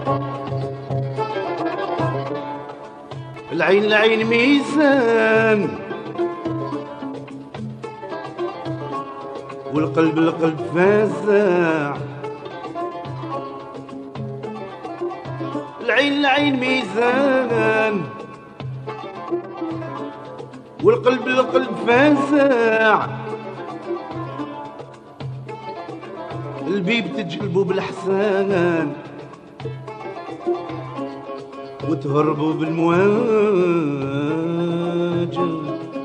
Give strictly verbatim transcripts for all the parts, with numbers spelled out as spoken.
العين العين ميزان والقلب القلب فازع. العين العين ميزان والقلب القلب فازع. البيب تجلبوا بالحسان وتهربوا بالمواجه.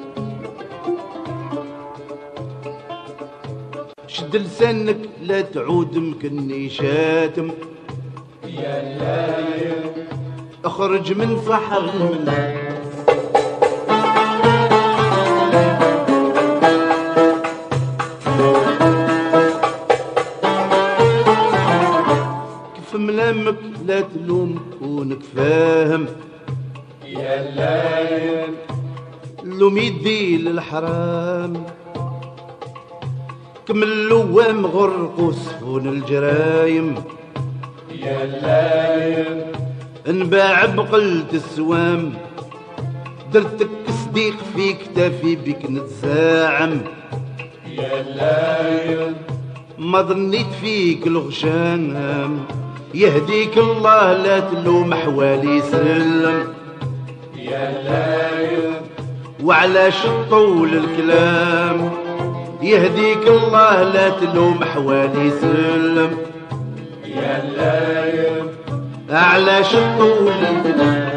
شد لسانك لا تعود مكني شاتم. يا لايم اخرج من صحر المنام. كيف ملامك لا تلوم كونك فاهم. يا لايم لوم يدي للحرام. كم اللوام غرقوا سفون الجرايم. يا لايم انباع بقلة السوام. درتك صديق في كتافي بك نتزاعم. يا لايم ما ظنيت فيك الغشام. يهديك الله لا تلوم حوالي سلم. يا لايم وعلاش طول الكلام. يهديك الله لا تلوم حوالي سلم. يا لايم علاش طول الكلام.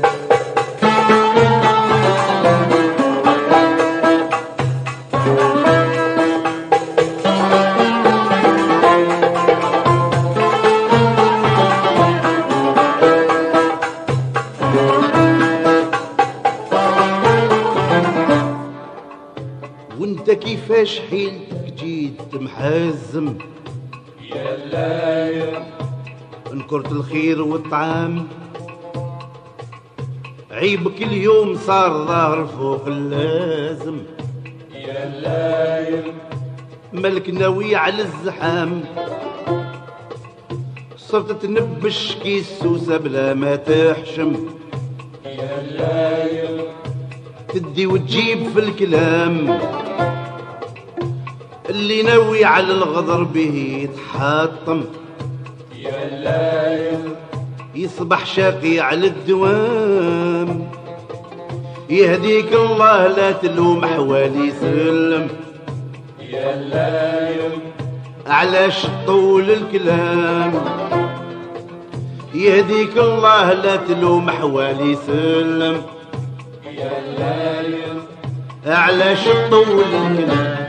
وانت كيفاش حيلتك جيت محازم. يا لايم انكرت الخير والطعام. عيبك اليوم صار ظاهر فوق اللازم. يا لايم ملك ناوي على الزحام. صرت تنبش كيس سوسة بلا ما تحشم. يا لايم تدي وتجيب في الكلام. اللي ناوي على الغدر به يتحطم. يا لايم يصبح شقي على الدوام. يهديك الله لا تلوم حوالي سلم. يا لايم علاش طول الكلام. يهديك الله لا تلوم حوالي سلم. يا لايم علاش طول الكلام.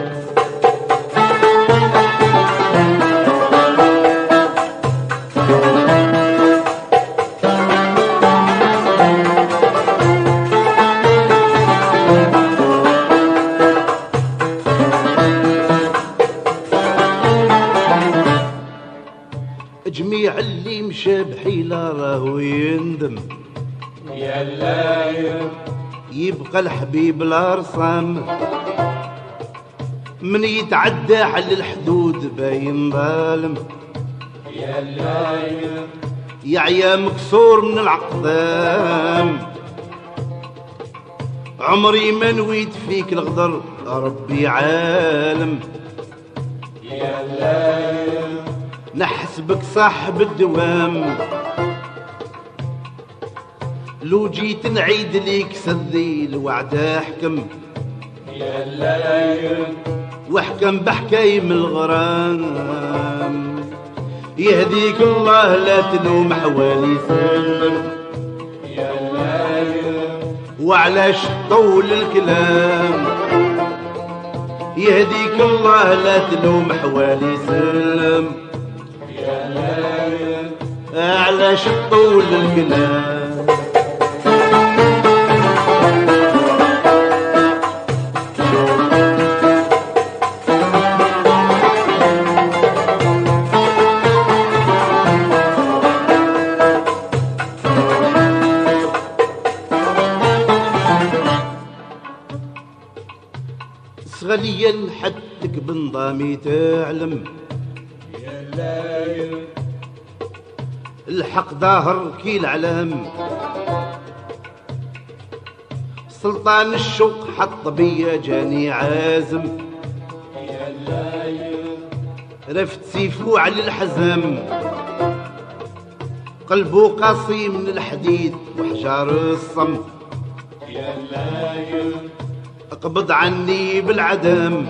جميع اللي مشى بحيلة راهو يندم. يا لايم يبقى الحبيب الارصام. من يتعدى على الحدود باين ظالم. يا لايم يعيا مكسور من العقدام. عمري ما نويت فيك الغدر ربي عالم. يا لايم نحسبك صاحب الدوام. لو جيت نعيد ليك سذي الوعد احكم. يا لايم واحكم بحكايم الغرام. يهديك الله لا تلوم حوالي سلم. يا لايم وعلاش طول الكلام. يهديك الله لا تلوم حوالي سلم. يا لايم علاش طول الكلام. صغليا حدك بنظامي تعلم. يا لايم الحق ظاهر كي العلام، سلطان الشوق حط بيا جاني عازم، رفت سيفو على الحزام، قلبه قاسي من الحديد وحجار الصم، اقبض عني بالعدم،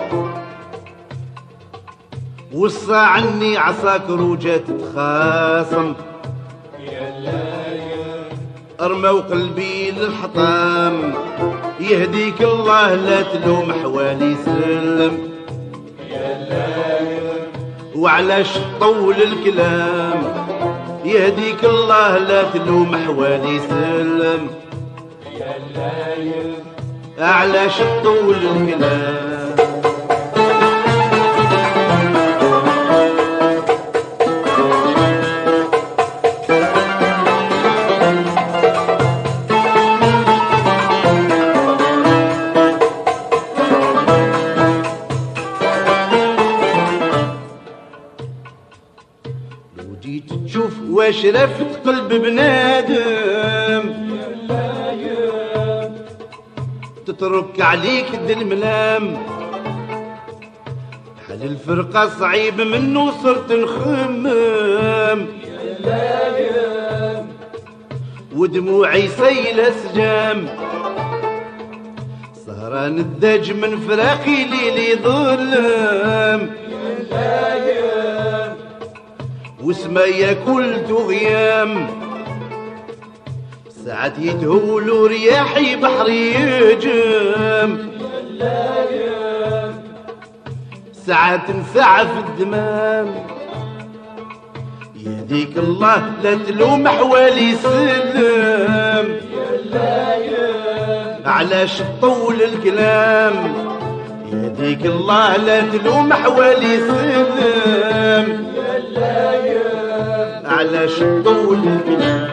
وصى عني عساكر وجات تخاصم، ارموا قلبي للحطام، يهديك الله لا تلوم حوالي سلم، وعلاش طول الكلام، يهديك الله لا تلوم حوالي سلم، علاش طول الكلام. جيت تشوف واش رفت قلب بنادم، تترك عليك الملام، حل الفرقة صعيب منه صرت نخمم، ودموعي سيلة سجام، سهران الدج من فراقي ليلي ظلم، وسمايا كل غيام، ساعات يتهولوا رياحي بحري يجم، ساعات نسعى في الدمام، يهديك الله لا تلوم حوالي سلم، علاش طول الكلام، يهديك الله لا تلوم حوالي سلم، علاش طول الكلام.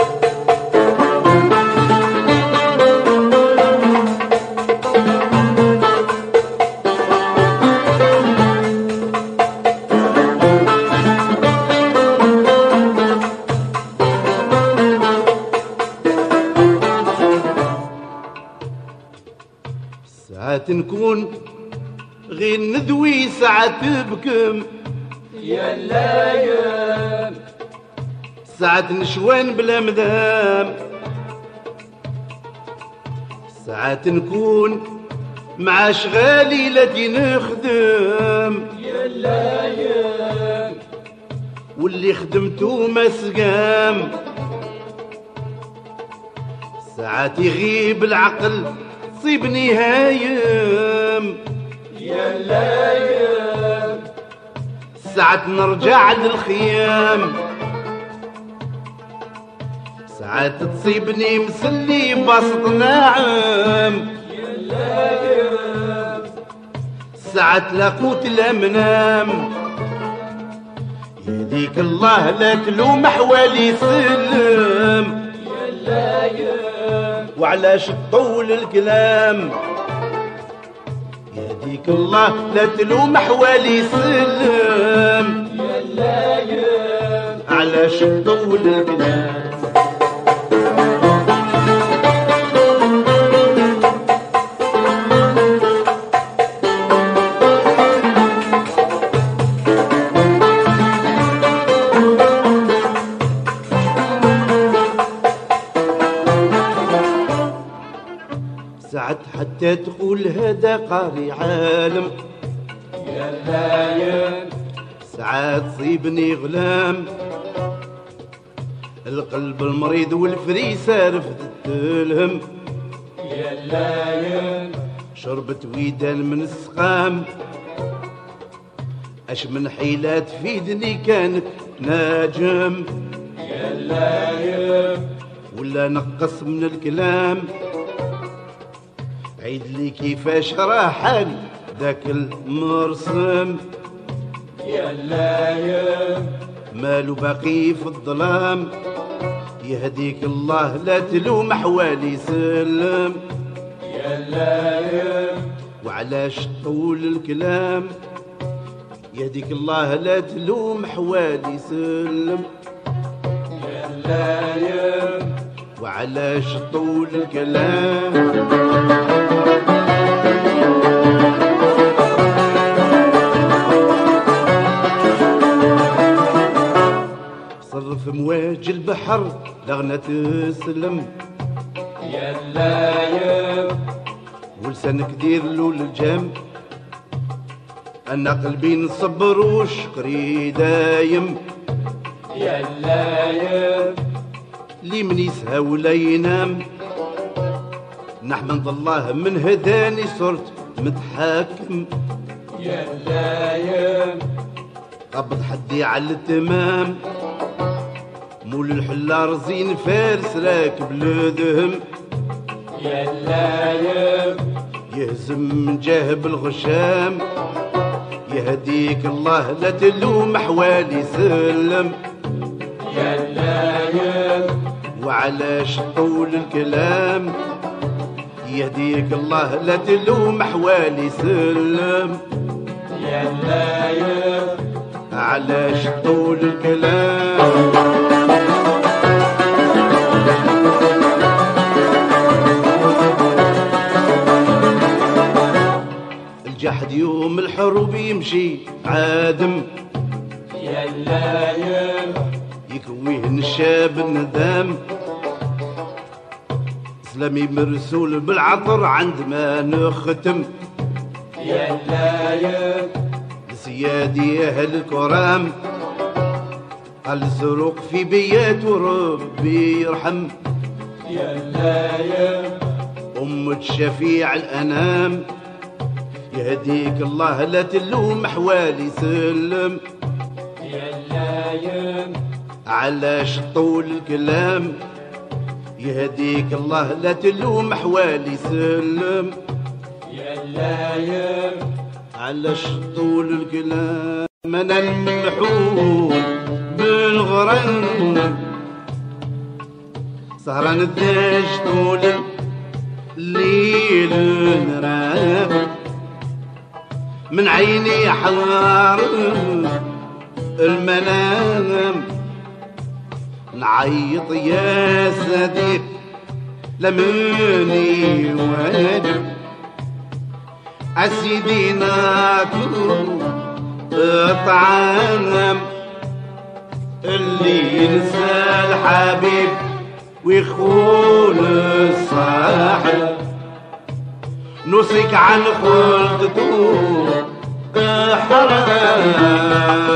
ساعات نكون غير ندوي، ساعات تبكم يا اللايم، ساعات نشوان بلا مدام، ساعات نكون مع شغالي التي نخدم يا اللايم، واللي خدمته ما سقام، ساعات يغيب العقل تصيبني هايم يا اللايم، ساعات نرجع للخيام، ساعات تصيبني مسلي بسط ناعم يا اللايم، ساعات لا قوت لا منام، يهديك الله لا تلوم حوالي سلم يا اللايم، وعلاش تطول الكلام، يهديك الله لا تلوم حوالي سلم يا اللايم، علاش تطول الكلام. ساعات حتى تقول هذا قاري عالم يا اللايم، ساعات تصيبني غلام، القلب المريض والفريسة رفضت تلهم يا اللايم، شربت ويدان من السقام، اش من حيلة تفيدني كانت ناجم يا اللايم، ولا نقص من الكلام، عيد لي كيفاش راه حال ذاك المرسم يا اللايم، مالو باقي في الظلام، يهديك الله لا تلوم حوالي سلم يا اللايم، وعلاش طول الكلام، يهديك الله لا تلوم حوالي سلم. اللايم وعلاش طول الكلام صرف مواج البحر لغنى تسلم يا اللايم ولسانك دير له الجام انا قلبي نصبر وشكري دايم يا اللايم لي من يسهى ولا ينام نحمد الله من هداني صرت متحاكم يا اللايم قبض حدي على التمام مول الحلار زين فارس راكب لدهم يا اللايم يهزم من جاهب الغشام يهديك الله لا تلوم حوالي سلم يا اللايم وعلاش طول الكلام يهديك الله لا تلوم حوالي سلم يا اللايم علاش طول الكلام الجحد يوم الحروب يمشي عادم يا اللايم يكويه الشاب الندام سلامي مرسول بالعطر عندما نختم يا اللايم سيادي اهل الكرام الزروق في بيات وربي يرحم يا اللايم ام الشفيع الانام يهديك الله لا تلوم حوالي سلم يا اللايم علاش طول الكلام يهديك الله لا تلوم حوالي سلم يا اللايم علاش طول الكلام انا الملحون بالغرام سهران الداج طول الليل نراب من عيني حار المنام نعيط يا صديق لمني واجب أسيدي ناكل طعام اللي ينسى الحبيب ويخون الصاحب نوصيك عن خلدته حرام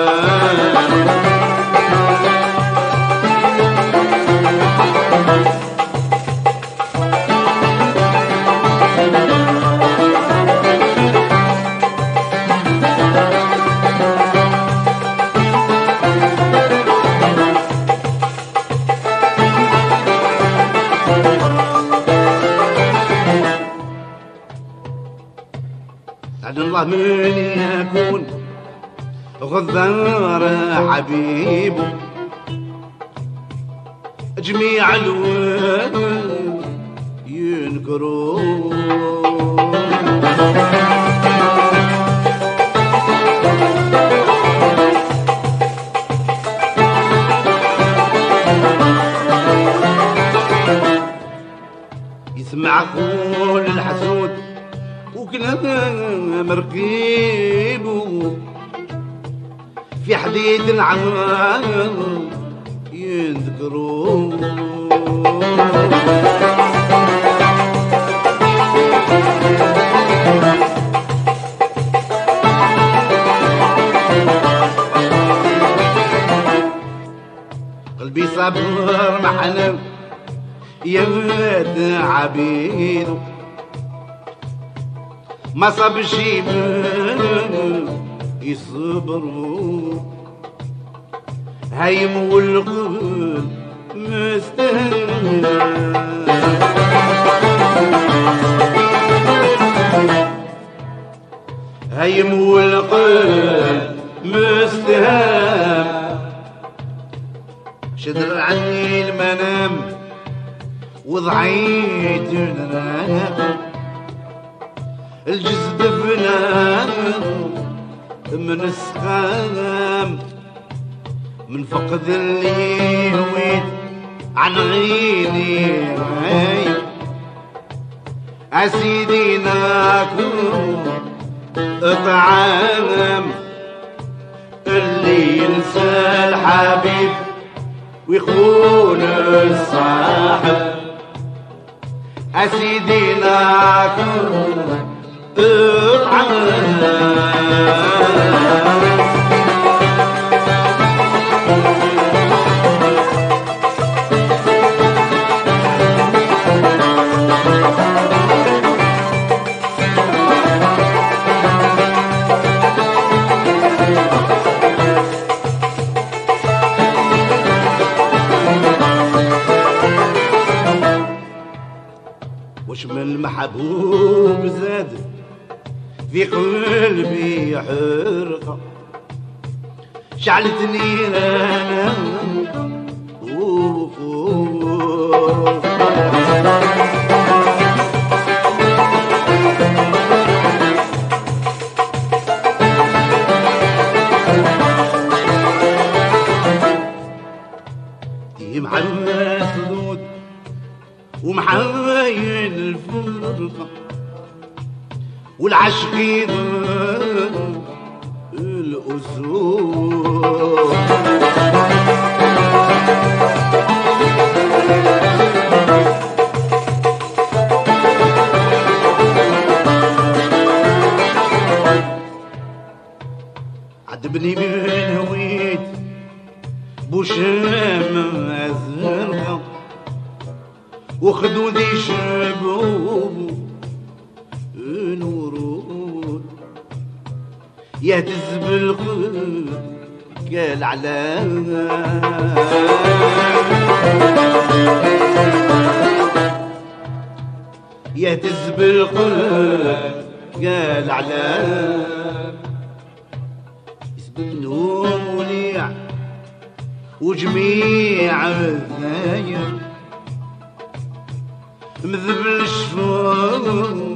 عد الله من يكون غدار حبيبه جميع الوان ينكرون يسمع قول الحسود وكلام مركيبه في حديد العمار يذكرون قلبي صبر محنم يا ولد عبيده ما صاب شي يصبروا هايم والقلب مستهان هايم والقلب مستهان شدر عني المنام وضعيت النام الجسد فنان من السقام من فقد اللي هويت عن غيني أسيدي ناكل طعام اللي ينسى الحبيب ويخون الصاحب أسيدي ناكل طعام. وش من محبوب زاد في قلبي حرقة شعلتني انا وفوق دي محمد خلود ومحاين الفرقة والعشقين الأسود عدبني من هويت بوشام الزرقاء وخدودي شبوب الورود يهتز بالقلب كالعلام يهتز بالقلب كالعلام يسبنهم وليع وجميع الثاير مذبل الشفاء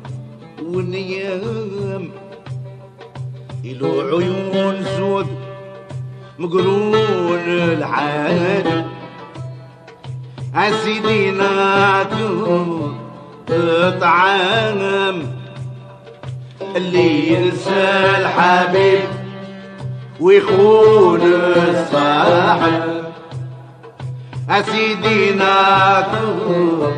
والنيام إلو عيون سود مقرون العالم أسيدي ناكل طعام اللي ينسى الحبيب ويخون الصاحب أسيدي ناكل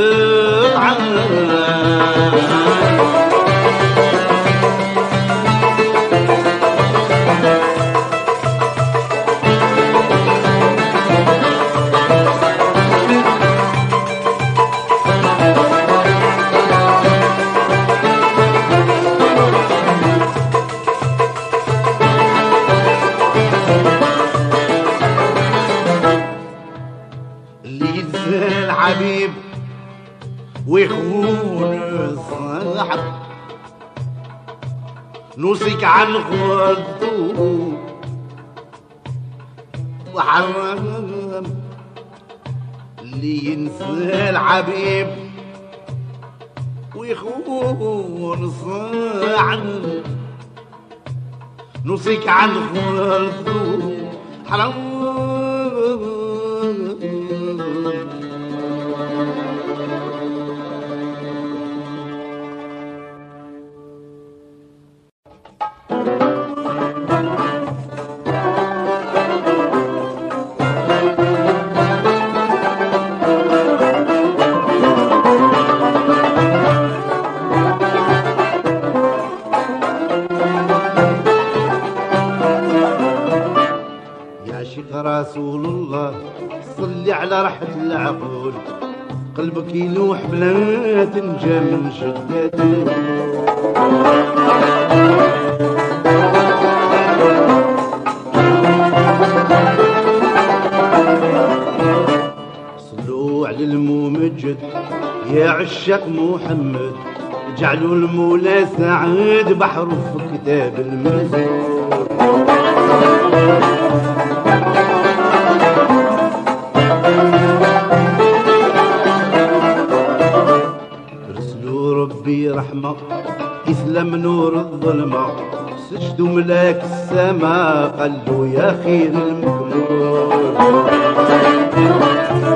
اللي ينسى الحبيب ويخون الصاحب نوصيك عن خلطه وحرام اللي ينسى الحبيب ويخون صاحب نوصيك عن خلطه حرام. رسول الله صلي على راحة العقول قلبك يلوح بلا تنجى من شدته صلوا على الممجد يا عشاق محمد جعلوا المولى سعيد بحر في كتاب المزور. رسلوا ربي رحمة إسلام نور الظلمة سجدوا ملاك السماء قالوا يا خير المكمول.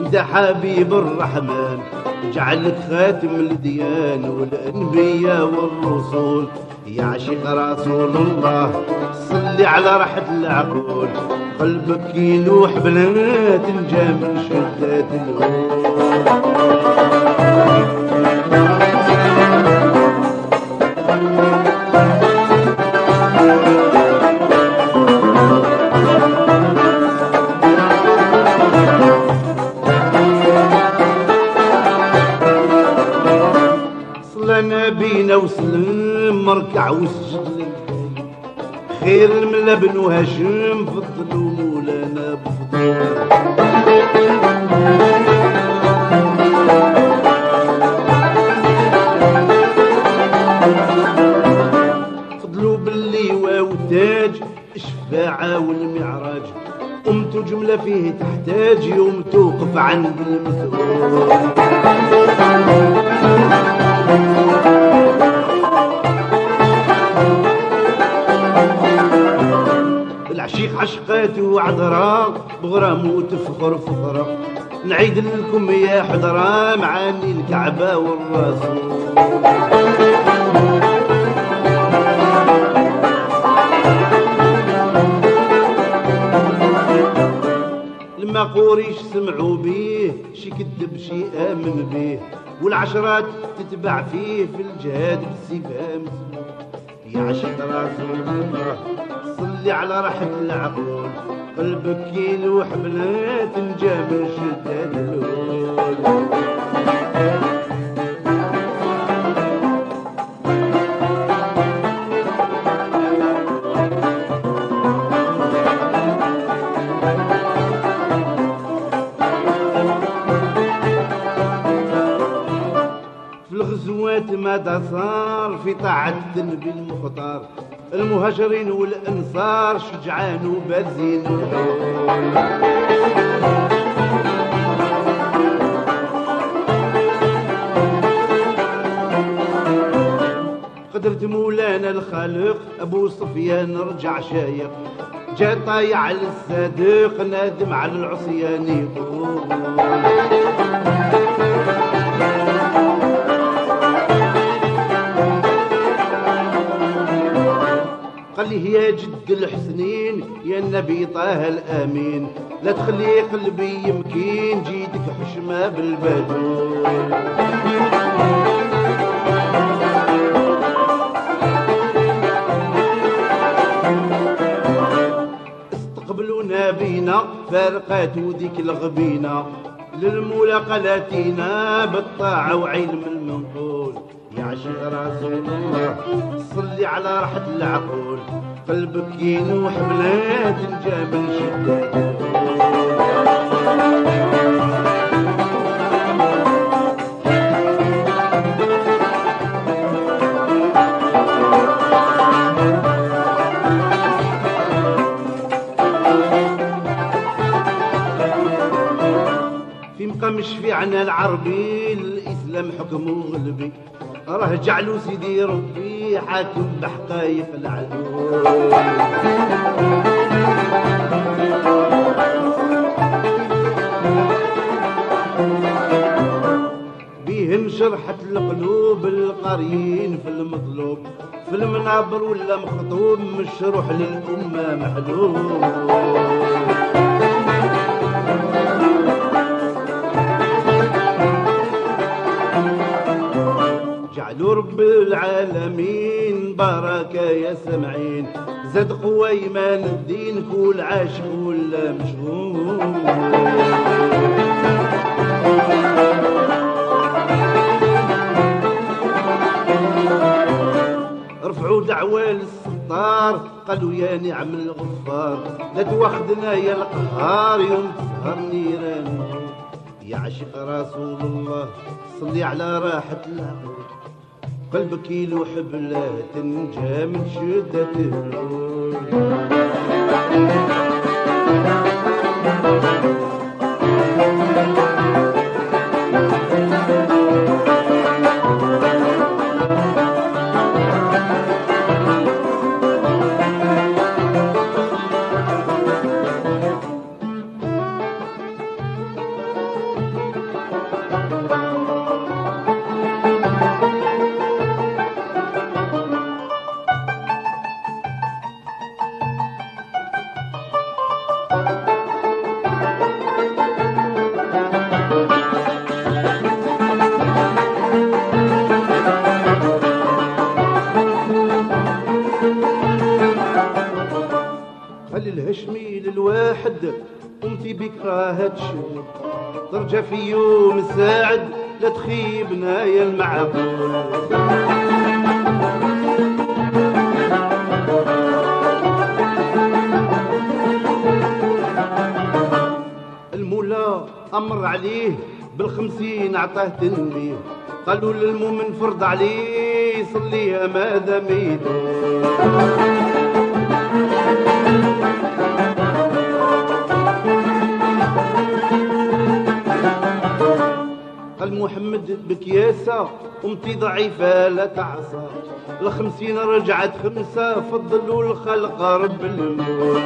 انت حبيب الرحمن جعلك خاتم الديان والانبياء والرسول يا عشيق رسول الله صلي على راحة العقول قلبك يلوح بلا تنجى من شدة الهول نبينا وسلم مركع وسجد للكاي خير من لبن وهشم فضل ومولانا بفضل فضلوا باللواء والتاج الشفاعة والمعراج قمتوا جملة فيه تحتاج يوم توقف عند المسؤول العشيق عشقاته عذراء بغرام وتفخر فخرة نعيد لكم يا حضرة معاني الكعبة والرسول لما قوريش سمعوا بيه شي كذب شي آمن بيه والعشرات تتبع فيه في الجهاد بالسيفها مسلوب يا عشق رسول الله صلي على راحة العقول قلبك يلوح بلا تنجى من شدة الهول الغزوات ماذا صار في طاعة النبي المختار المهاجرين والأنصار شجعان وبارزين قدرت مولانا الخالق أبو سفيان رجع شايق جا طايع على الصديق نادم على العصيان يقول قال لي يا جد الحسنين يا النبي طه الامين لا تخلي قلبي يمكن جيتك حشمه بالبدول استقبلونا بينا فارقات ذيك الغبينه للمولى قلاتينا بالطاعه وعلم المنقول يا عشق رسول الله صلي على راحة العقول قلبك ينوح بلا تنجى من شدة في مقام الشفيعنا العربي الإسلام حكمه غلبي راه جعلو سيدي ربي حاكم بحقايق العدو بيهم شرحت القلوب القاريين في المطلوب في المنابر ولا مخطوب مشروح للأمة محلوب جعلوا رب العالمين بركة يا سمعين زاد قوة إيمان الدين كل عاشق ولا مشهور رفعوا دعوة للسطار قالوا يا نعم الغفار لا توخدنا يا القهار يوم تسهر نيران يا عشق رسول الله صلي على راحة العقول قلبك يلوح بلا تنجى من شدة الهول راه تشد ترجع في يوم ساعد لا تخيبنا يا المعقول. المولى أمر عليه بالخمسين عطاه تنبيه قالوا للمؤمن فرض عليه يصليها ماذا ميدون. قال محمد بكياسة أمتي ضعيفة لا تعصى الخمسين رجعت خمسة فضلوا الخلق رب المول.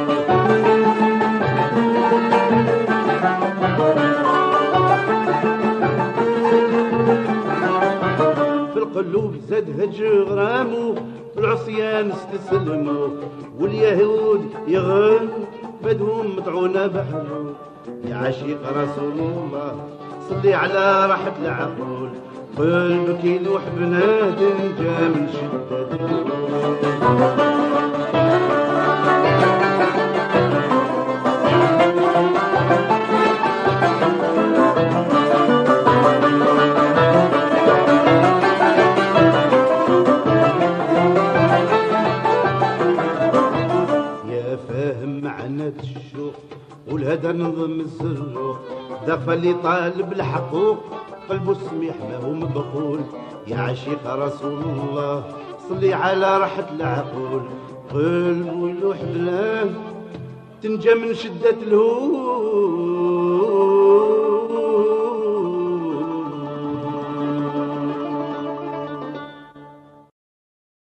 في القلوب زاد هج غرامو العصيان استسلموا واليهود يغن بدهم مطعونة بحلو. يا عشيق رسول الله صلي على راحة العقول قلبك يلوح بنادم جا من شدة يا فاهم معنى الشوق والهدى نظم الزروق دفع اللي طالب الحقوق قلبه سميح ما هو مبخول. يا عشيق رسول الله صلي على راحة العقول قلبه يلوح بلاه تنجى من شدة الهول.